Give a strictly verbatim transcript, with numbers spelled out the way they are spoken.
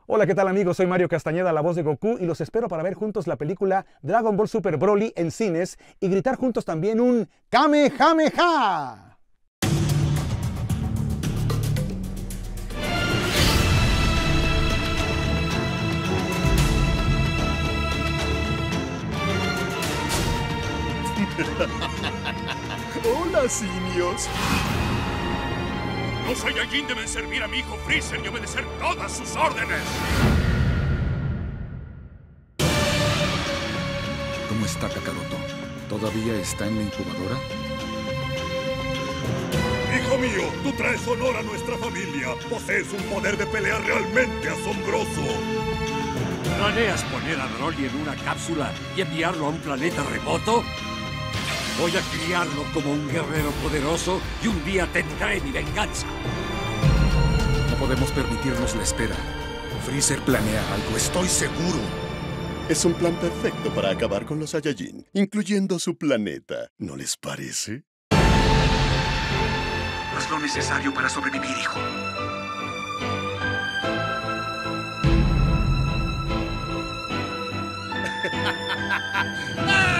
Hola, ¿qué tal amigos? Soy Mario Castañeda, la voz de Goku, y los espero para ver juntos la película Dragon Ball Super Broly en cines y gritar juntos también un ¡Kamehameha! Hola, simios. Los Saiyajin deben servir a mi hijo Freezer y obedecer todas sus órdenes. ¿Cómo está Kakaroto? ¿Todavía está en la incubadora? Hijo mío, tú traes honor a nuestra familia. Posees un poder de pelea realmente asombroso. ¿Planeas poner a Broly en una cápsula y enviarlo a un planeta remoto? Voy a criarlo como un guerrero poderoso y un día tendré mi venganza. No podemos permitirnos la espera. Freezer planea algo, estoy seguro. Es un plan perfecto para acabar con los Saiyajin, incluyendo su planeta. ¿No les parece? Haz lo necesario para sobrevivir, hijo. ¡Ah!